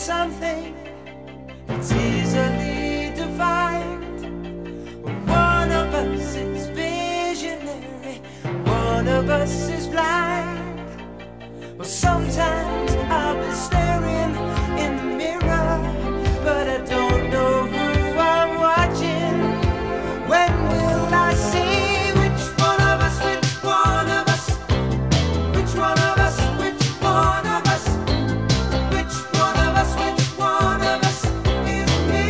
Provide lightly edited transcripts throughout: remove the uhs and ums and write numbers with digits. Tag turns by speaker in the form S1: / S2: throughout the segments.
S1: something that's easily defined. One of us is visionary, one of us is blind. Well, sometimes I'll be staring in the mirror, but I don't know who I'm watching. When will I see which one of us, which one of us, which one of us, which one of us, which one of us, which one of us is me?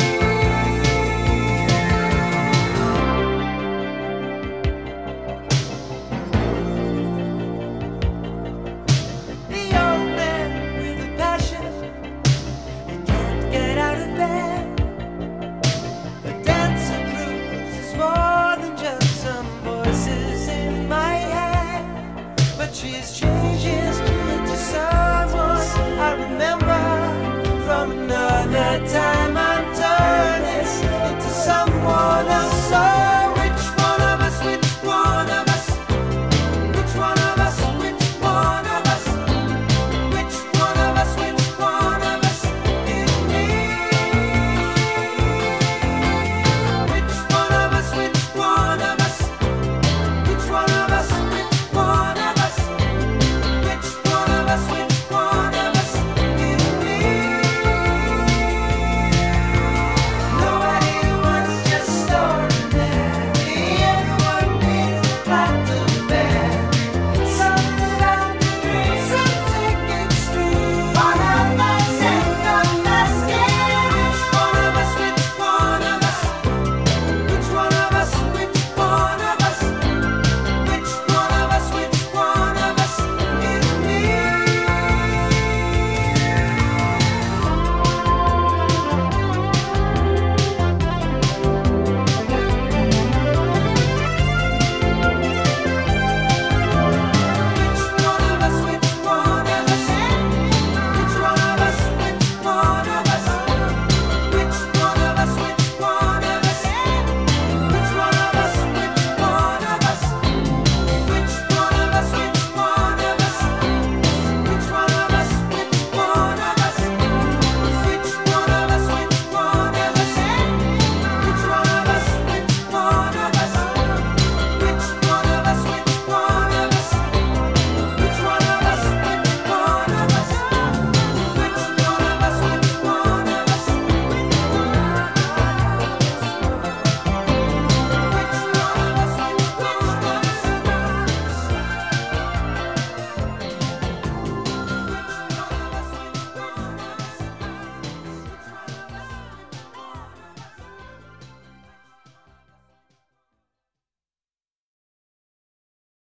S1: The old man with a passion, he can't get out of bed. The dancer blues is more than just some voices in my head, but she's changes into someone I remember from another time.